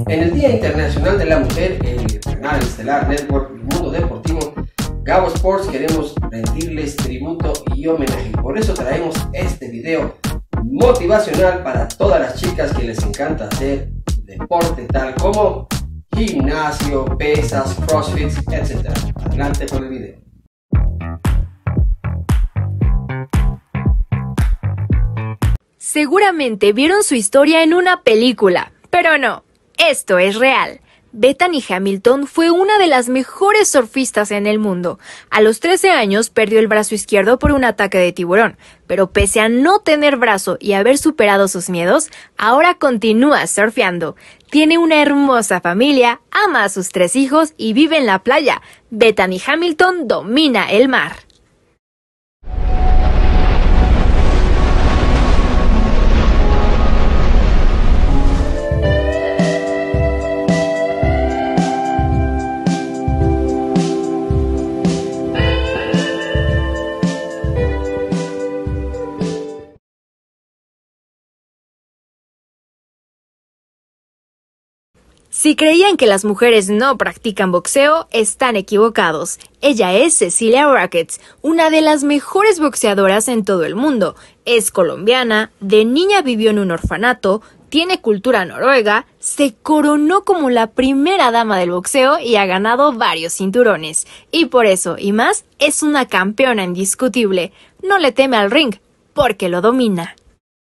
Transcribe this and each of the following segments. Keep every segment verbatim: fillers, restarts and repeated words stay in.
En el Día Internacional de la Mujer, el canal Estelar Network y Mundo Deportivo Gabo Sports queremos rendirles tributo y homenaje. Por eso traemos este video motivacional para todas las chicas que les encanta hacer deporte tal como gimnasio, pesas, crossfit, etcétera. Adelante con el video. Seguramente vieron su historia en una película, pero no, esto es real. Bethany Hamilton fue una de las mejores surfistas en el mundo. A los trece años perdió el brazo izquierdo por un ataque de tiburón, pero pese a no tener brazo y haber superado sus miedos, ahora continúa surfeando. Tiene una hermosa familia, ama a sus tres hijos y vive en la playa. Bethany Hamilton domina el mar. Si creían que las mujeres no practican boxeo, están equivocados. Ella es Cecilia Braekhus, una de las mejores boxeadoras en todo el mundo. Es colombiana, de niña vivió en un orfanato, tiene cultura noruega, se coronó como la primera dama del boxeo y ha ganado varios cinturones. Y por eso y más, es una campeona indiscutible. No le teme al ring, porque lo domina.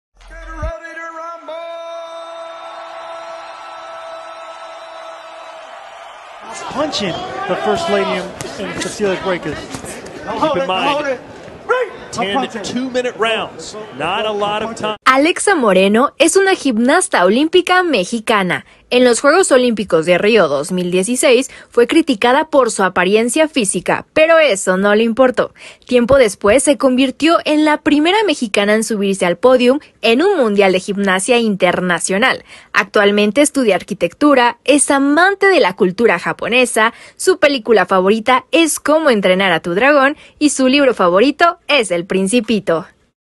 Punching the First Lady in Cecilia Braekhus. Keep in mind, ten two-minute rounds, not a lot of time. Alexa Moreno es una gimnasta olímpica mexicana. En los Juegos Olímpicos de Río dos mil dieciséis fue criticada por su apariencia física, pero eso no le importó. Tiempo después se convirtió en la primera mexicana en subirse al podio en un mundial de gimnasia internacional. Actualmente estudia arquitectura, es amante de la cultura japonesa, su película favorita es Cómo entrenar a tu dragón y su libro favorito es El Principito.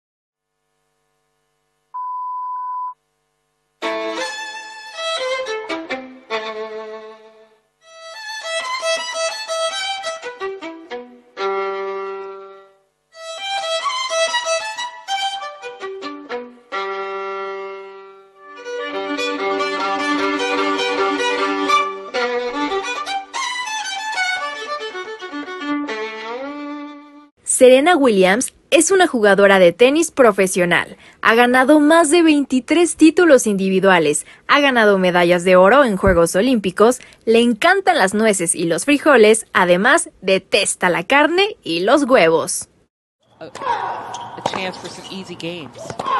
Serena Williams es una jugadora de tenis profesional. Ha ganado más de veintitrés títulos individuales, ha ganado medallas de oro en Juegos Olímpicos, le encantan las nueces y los frijoles, además detesta la carne y los huevos. A chance for some easy games.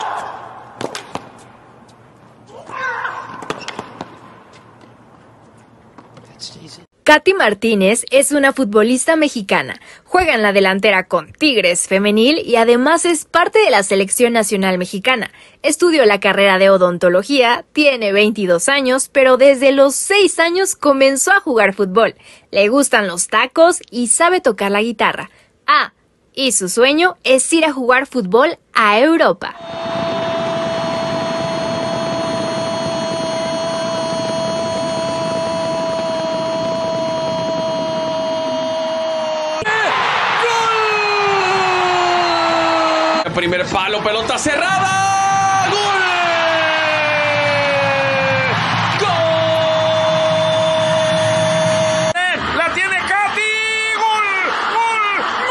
Katy Martínez es una futbolista mexicana, juega en la delantera con Tigres femenil y además es parte de la selección nacional mexicana. Estudió la carrera de odontología, tiene veintidós años, pero desde los seis años comenzó a jugar fútbol. Le gustan los tacos y sabe tocar la guitarra. Ah, y su sueño es ir a jugar fútbol a Europa. Primer palo, pelota cerrada. ¡Gol! ¡Gol! ¡La tiene Katy! ¡Gol! ¡Gol!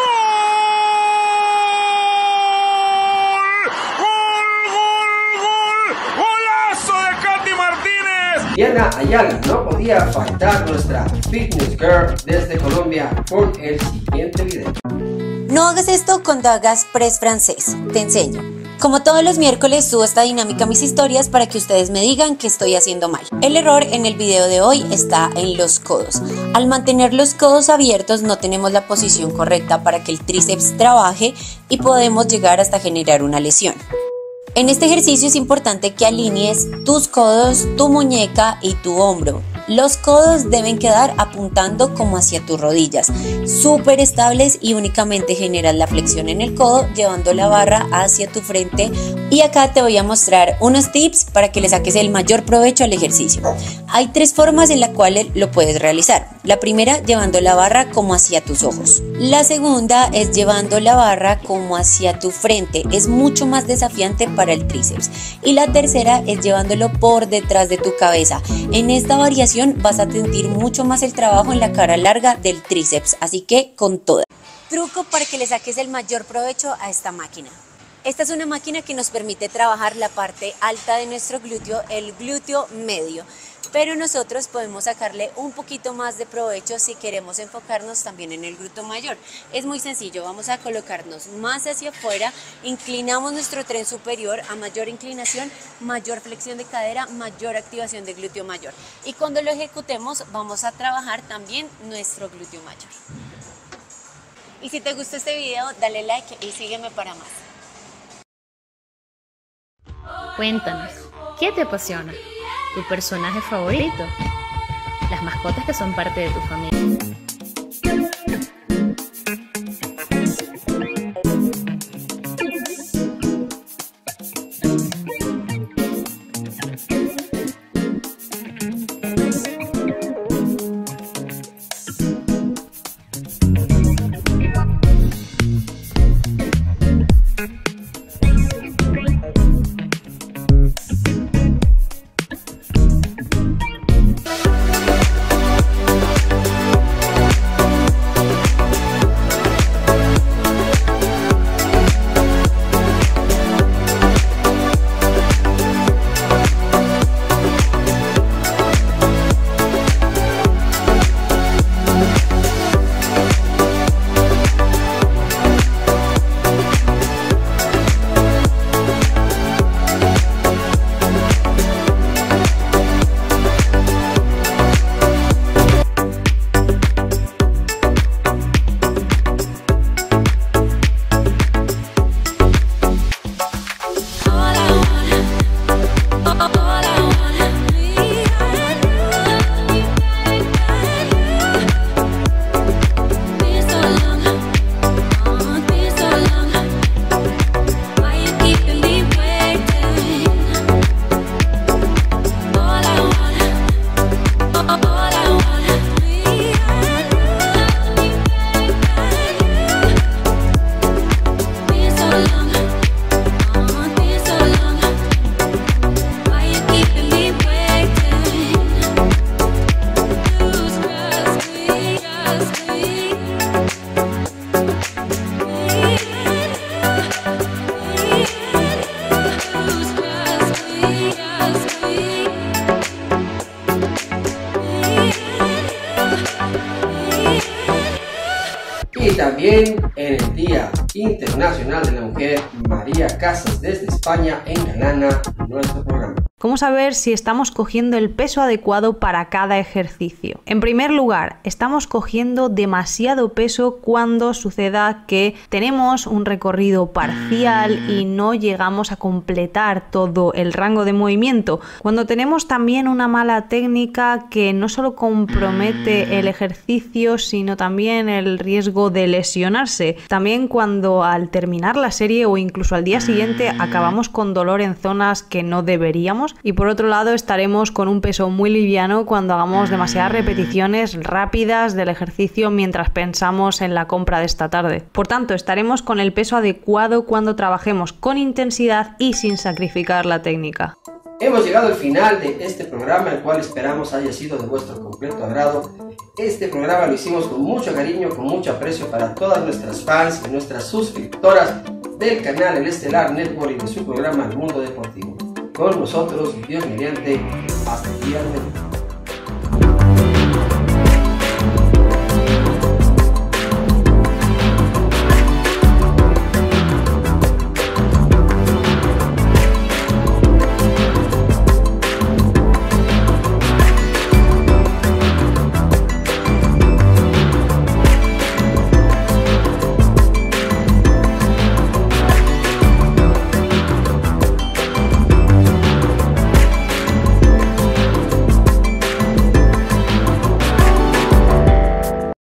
¡Gol! ¡Gol! ¡Gol! ¡Golazo de Katy Martínez! Diana Ayala no podía faltar, nuestra fitness girl desde Colombia, con el siguiente video. No hagas esto cuando hagas press francés, te enseño. Como todos los miércoles subo esta dinámica a mis historias para que ustedes me digan que estoy haciendo mal. El error en el video de hoy está en los codos. Al mantener los codos abiertos no tenemos la posición correcta para que el tríceps trabaje y podemos llegar hasta generar una lesión. En este ejercicio es importante que alinees tus codos, tu muñeca y tu hombro. Los codos deben quedar apuntando como hacia tus rodillas, súper estables, y únicamente generas la flexión en el codo llevando la barra hacia tu frente Y acá te voy a mostrar unos tips para que le saques el mayor provecho al ejercicio. Hay tres formas en las cuales lo puedes realizar. La primera, llevando la barra como hacia tus ojos. La segunda es llevando la barra como hacia tu frente. Es mucho más desafiante para el tríceps. Y la tercera es llevándolo por detrás de tu cabeza. En esta variación vas a sentir mucho más el trabajo en la cara larga del tríceps. Así que con toda. Truco para que le saques el mayor provecho a esta máquina. Esta es una máquina que nos permite trabajar la parte alta de nuestro glúteo, el glúteo medio, pero nosotros podemos sacarle un poquito más de provecho si queremos enfocarnos también en el glúteo mayor. Es muy sencillo, vamos a colocarnos más hacia afuera, inclinamos nuestro tren superior. A mayor inclinación, mayor flexión de cadera, mayor activación del glúteo mayor. Y cuando lo ejecutemos vamos a trabajar también nuestro glúteo mayor. Y si te gustó este video, dale like y sígueme para más. Cuéntanos, ¿qué te apasiona? ¿Tu personaje favorito? Las mascotas que son parte de tu familia. Y también en el Día Internacional de la Mujer, María Casas desde España engalana nuestro programa. ¿Cómo saber si estamos cogiendo el peso adecuado para cada ejercicio? En primer lugar, estamos cogiendo demasiado peso cuando suceda que tenemos un recorrido parcial y no llegamos a completar todo el rango de movimiento. Cuando tenemos también una mala técnica que no solo compromete el ejercicio, sino también el riesgo de lesionarse. También cuando al terminar la serie o incluso al día siguiente acabamos con dolor en zonas que no deberíamos. Y por otro lado, estaremos con un peso muy liviano cuando hagamos demasiadas repeticiones rápidas del ejercicio mientras pensamos en la compra de esta tarde. Por tanto, estaremos con el peso adecuado cuando trabajemos con intensidad y sin sacrificar la técnica. Hemos llegado al final de este programa, el cual esperamos haya sido de vuestro completo agrado. Este programa lo hicimos con mucho cariño, con mucho aprecio para todas nuestras fans y nuestras suscriptoras del canal El Estelar Network y de su programa El Mundo Deportivo. Con nosotros, Dios mediante, hasta el día de hoy.